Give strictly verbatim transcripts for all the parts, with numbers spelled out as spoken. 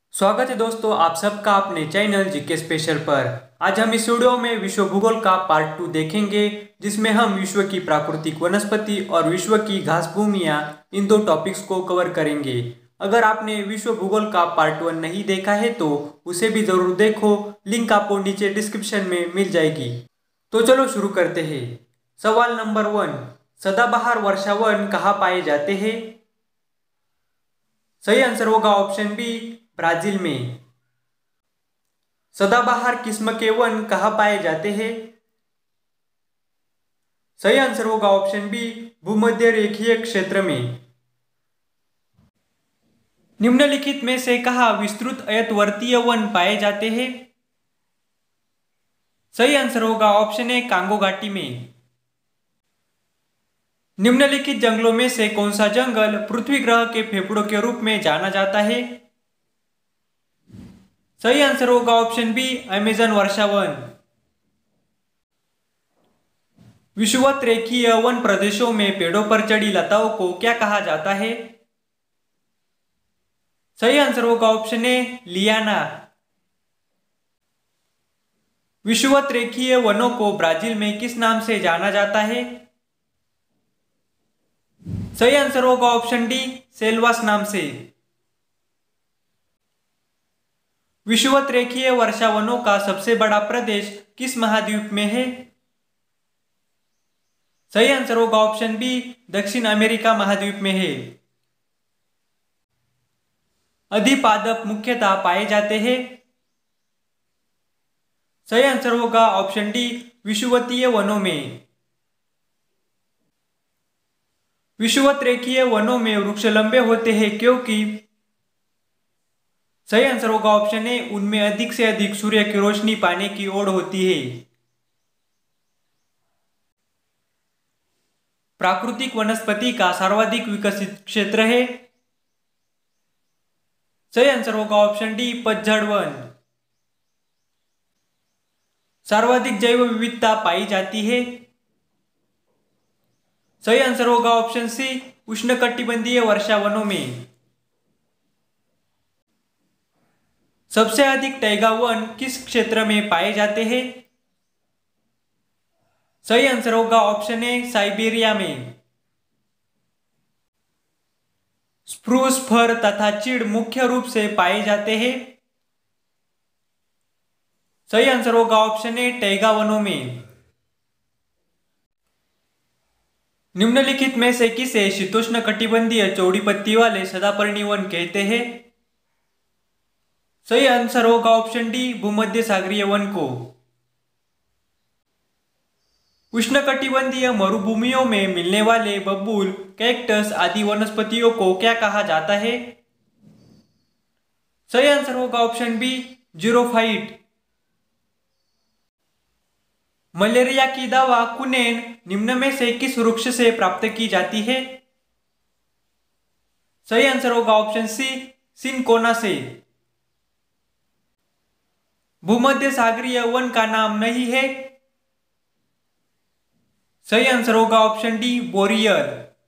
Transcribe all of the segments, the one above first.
स्वागत है दोस्तों आप सबका अपने चैनल जीके स्पेशल पर। आज हम इस वीडियो में विश्व भूगोल का पार्ट टू देखेंगे, जिसमें हम विश्व की प्राकृतिक वनस्पति और विश्व की घास भूमियां इन दो टॉपिक्स को कवर करेंगे। अगर आपने विश्व भूगोल का पार्ट वन नहीं देखा है तो उसे भी जरूर देखो, लिंक आपको नीचे डिस्क्रिप्शन में मिल जाएगी। तो चलो शुरू करते हैं। सवाल नंबर वन, सदाबहार वर्षावन कहाँ पाए जाते हैं? सही आंसर होगा ऑप्शन बी, ब्राजील में। सदाबहार किस्म के वन कहाँ पाए जाते हैं? सही आंसर होगा ऑप्शन बी, भूमध्य रेखीय क्षेत्र में। निम्नलिखित में से कहाँ विस्तृत अयतवर्तीय वन पाए जाते हैं? सही आंसर होगा ऑप्शन ए, कांगो घाटी में। निम्नलिखित जंगलों में से कौन सा जंगल पृथ्वी ग्रह के फेफड़ों के रूप में जाना जाता है? सही आंसर होगा ऑप्शन बी, अमेजन वर्षावन। विषुवत रेखीय वन प्रदेशों में पेड़ों पर चढ़ी लताओं को क्या कहा जाता है? सही आंसर होगा ऑप्शन ए, लियाना। विषुवत रेखीय वनों को ब्राजील में किस नाम से जाना जाता है? सही आंसर होगा ऑप्शन डी, सेल्वास नाम से। विषुवत रेखीय वर्षावनों का सबसे बड़ा प्रदेश किस महाद्वीप में है? सही आंसर होगा ऑप्शन बी, दक्षिण अमेरिका महाद्वीप में है। अधिपादप मुख्यतः पाए जाते हैं? सही आंसर होगा ऑप्शन डी, विषुवतीय वनों में। विषुवत रेखीय वनों में वृक्ष लंबे होते हैं क्योंकि? सही आंसर होगा ऑप्शन ए, उनमें अधिक से अधिक सूर्य की रोशनी पाने की ओढ़ होती है। प्राकृतिक वनस्पति का सर्वाधिक विकसित क्षेत्र है? सही आंसर होगा ऑप्शन डी, पतझड़ वन। सर्वाधिक जैव विविधता पाई जाती है? सही आंसर होगा ऑप्शन सी, उष्णकटिबंधीय वर्षावनों में। सबसे अधिक टैगा वन किस क्षेत्र में पाए जाते हैं? सही आंसर होगा ऑप्शन ए, साइबेरिया में। स्प्रूस, फर तथा चीड़ मुख्य रूप से पाए जाते हैं? सही आंसर होगा ऑप्शन ए, टैगा वनों में। निम्नलिखित में से किसे शीतोष्ण कटिबंधीय चौड़ी पत्ती वाले सदापर्णी वन कहते हैं? सही आंसर होगा ऑप्शन डी, भूमध्य सागरीय वन को। उष्णकटिबंधीय मरुभूमियों में मिलने वाले बबूल, कैक्टस आदि वनस्पतियों को क्या कहा जाता है? सही आंसर होगा ऑप्शन बी, जीरोफाइट। मलेरिया की दवा कुनेन निम्न में से किस वृक्ष से प्राप्त की जाती है? सही आंसर होगा ऑप्शन सी, सिनकोना से। भूमध्य सागरीय वन का नाम नहीं है? सही आंसर होगा ऑप्शन डी, बोरियल।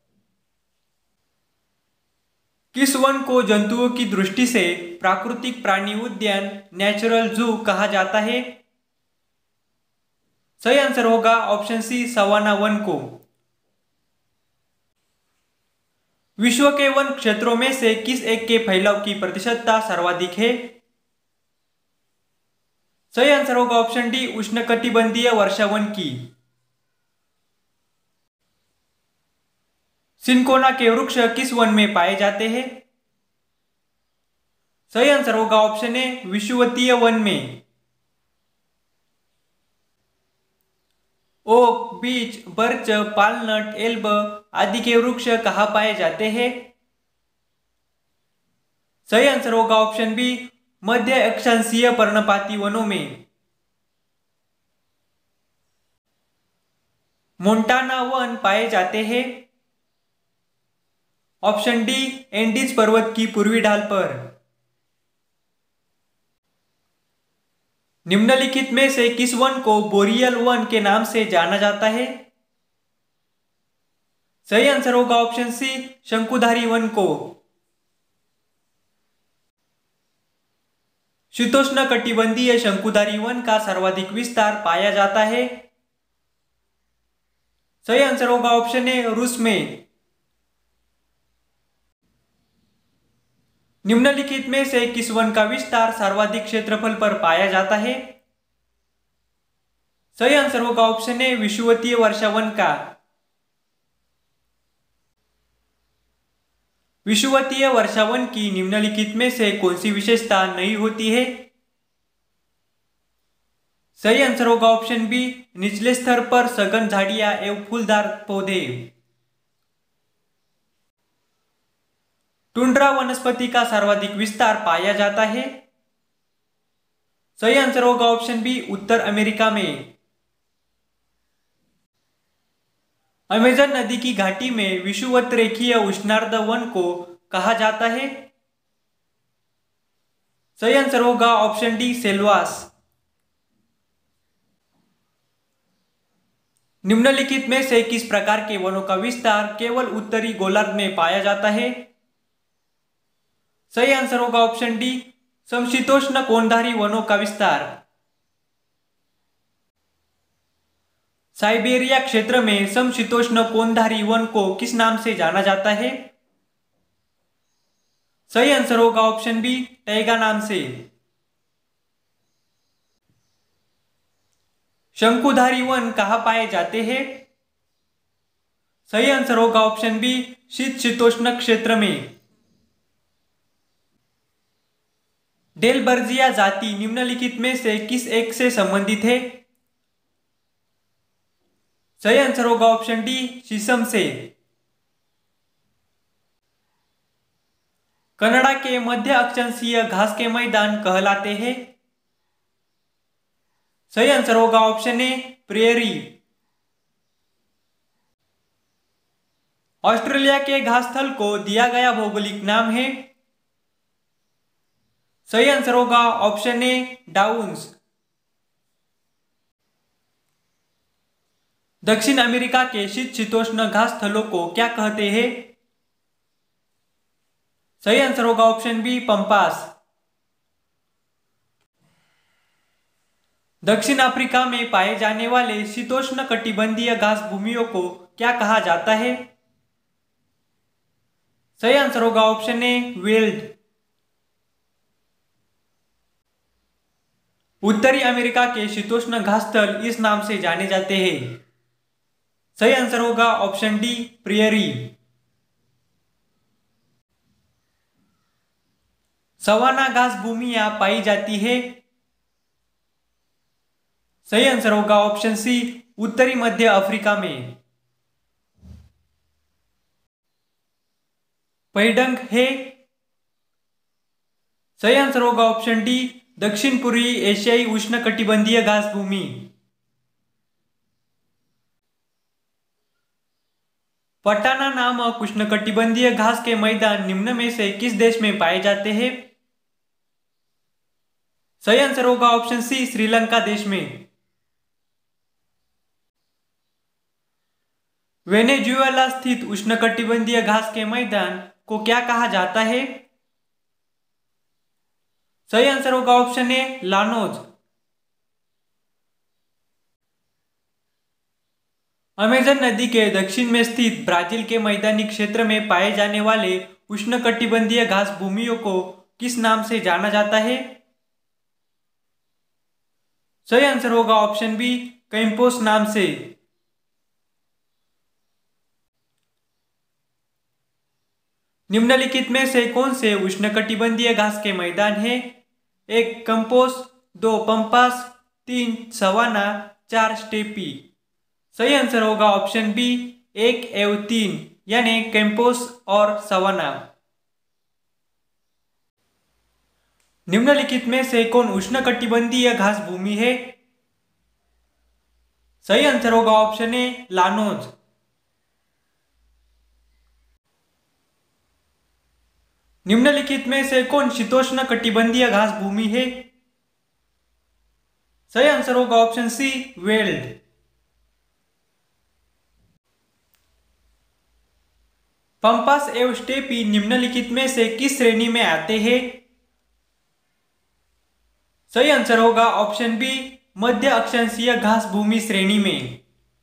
किस वन को जंतुओं की दृष्टि से प्राकृतिक प्राणी उद्यान, नेचुरल जू कहा जाता है? सही आंसर होगा ऑप्शन सी, सवाना वन को। विश्व के वन क्षेत्रों में से किस एक के फैलाव की प्रतिशतता सर्वाधिक है? सही आंसर होगा ऑप्शन डी, उष्णकटिबंधीय वर्षावन की। सिनकोना के वृक्ष किस वन में पाए जाते हैं? सही आंसर होगा ऑप्शन ए, विषुवतीय वन में। Oak, beech, birch, walnut, elm आदि के वृक्ष कहाँ पाए जाते हैं? सही आंसर होगा ऑप्शन बी, मध्य अक्षांशीय पर्णपाती वनों में। मोंटाना वन पाए जाते हैं? ऑप्शन डी, एंडीज पर्वत की पूर्वी ढाल पर। निम्नलिखित में से किस वन को बोरियल वन के नाम से जाना जाता है? सही आंसर होगा ऑप्शन सी, शंकुधारी वन को। शीतोष्ण कटिबंधीय शंकुधारी वन का सर्वाधिक विस्तार पाया जाता है? सही आंसर होगा ऑप्शन ए रूस में। निम्नलिखित में से किस वन का विस्तार सर्वाधिक क्षेत्रफल पर पाया जाता है? सही आंसर होगा ऑप्शन ए विषुवतीय वर्षा वन का। विषुवतीय वर्षा वन की निम्नलिखित में से कौन सी विशेषता नहीं होती है? सही आंसर होगा ऑप्शन बी निचले स्तर पर सघन झाड़ियां एवं फूलदार पौधे। टुंड्रा वनस्पति का सर्वाधिक विस्तार पाया जाता है? सही आंसर होगा ऑप्शन बी उत्तर अमेरिका में। अमेजन नदी की घाटी में विषुवत रेखीय उष्णार्ध वन को कहा जाता है? सही आंसर होगा ऑप्शन डी सेल्वास। निम्नलिखित में से किस प्रकार के वनों का विस्तार केवल उत्तरी गोलार्ध में पाया जाता है? सही आंसर होगा ऑप्शन डी समशीतोष्ण कोणधारी वनों का विस्तार। साइबेरिया क्षेत्र में समशीतोष्ण कोणधारी वन को किस नाम से जाना जाता है? सही आंसर होगा ऑप्शन बी टैगा नाम से। शंकुधारी वन कहाँ पाए जाते हैं? सही आंसर होगा ऑप्शन बी शीतशीतोष्ण क्षेत्र में। डेलबर्जिया जाति निम्नलिखित में से किस एक से संबंधित है? सही आंसर होगा ऑप्शन डी शीशम से। कनाडा के मध्य अक्षांशीय घास के मैदान कहलाते हैं? सही आंसर होगा ऑप्शन ए प्रेयरी। ऑस्ट्रेलिया के घास स्थल को दिया गया भौगोलिक नाम है? सही आंसर होगा ऑप्शन ए डाउन्स। दक्षिण अमेरिका के शीतशीतोष्ण घास स्थलों को क्या कहते हैं? सही आंसर होगा ऑप्शन बी पंपास। दक्षिण अफ्रीका में पाए जाने वाले शीतोष्ण कटिबंधीय घास भूमियों को क्या कहा जाता है? सही आंसर होगा ऑप्शन ए वेल्ड। उत्तरी अमेरिका के शीतोष्ण घास स्थल इस नाम से जाने जाते हैं? सही आंसर होगा ऑप्शन डी प्रियरी। सवाना घास भूमियां पाई जाती है? सही आंसर होगा ऑप्शन सी उत्तरी मध्य अफ्रीका में। पैडंग है? सही आंसर होगा ऑप्शन डी दक्षिण पूर्वी एशियाई उष्णकटिबंधीय घास भूमि। पटाना नामक उष्णकटिबंधीय घास के मैदान निम्न में से किस देश में पाए जाते हैं? सही आंसर होगा ऑप्शन सी श्रीलंका देश में। वेनेजुएला स्थित उष्णकटिबंधीय घास के मैदान को क्या कहा जाता है? सही आंसर होगा ऑप्शन ए लानोज। अमेजन नदी के दक्षिण में स्थित ब्राजील के मैदानी क्षेत्र में पाए जाने वाले उष्णकटिबंधीय घास भूमियों को किस नाम से जाना जाता है? सही आंसर होगा ऑप्शन बी कैंपोस नाम से। निम्नलिखित में से कौन से उष्णकटिबंधीय घास के मैदान है? एक कंपोस, दो पंपास, तीन सवाना, चार स्टेपी। सही आंसर होगा ऑप्शन बी एक एवं तीन यानी कैंपोस और सवाना। निम्नलिखित में से कौन उष्णकटिबंधीय घास भूमि है? सही आंसर होगा ऑप्शन ए लानोज। निम्नलिखित में से कौन शीतोष्ण कटिबंधीय घास भूमि है? सही आंसर होगा ऑप्शन सी वेल्ड। पंपास एवं स्टेपी निम्नलिखित में से किस श्रेणी में आते हैं? सही आंसर होगा ऑप्शन बी, मध्य अक्षांशीय घास भूमि श्रेणी में।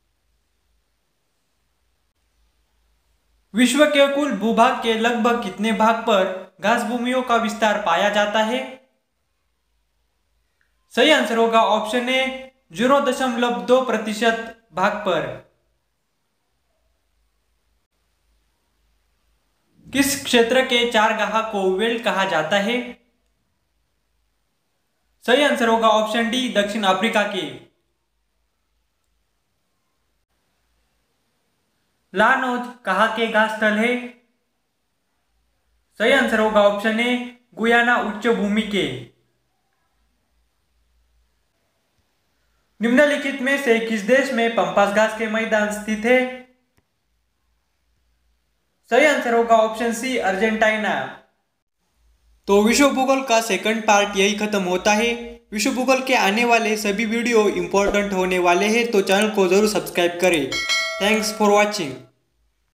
विश्व के कुल भूभाग के लगभग कितने भाग पर घास भूमियों का विस्तार पाया जाता है? सही आंसर होगा ऑप्शन ए, जीरो दशमलव दो प्रतिशत भाग पर। किस क्षेत्र के चारगाह को वेल्ड कहा जाता है? सही आंसर होगा ऑप्शन डी, दक्षिण अफ्रीका के। लानोज कहाँ के घास स्थल है? सही आंसर होगा ऑप्शन ए, गुयाना उच्च भूमि के। निम्नलिखित में से किस देश में पंपास घास के मैदान स्थित है? सही आंसर होगा ऑप्शन सी, अर्जेंटीना। तो विश्व भूगोल का सेकंड पार्ट यही खत्म होता है। विश्व भूगोल के आने वाले सभी वीडियो इंपॉर्टेंट होने वाले हैं, तो चैनल को जरूर सब्सक्राइब करें। Thanks for watching.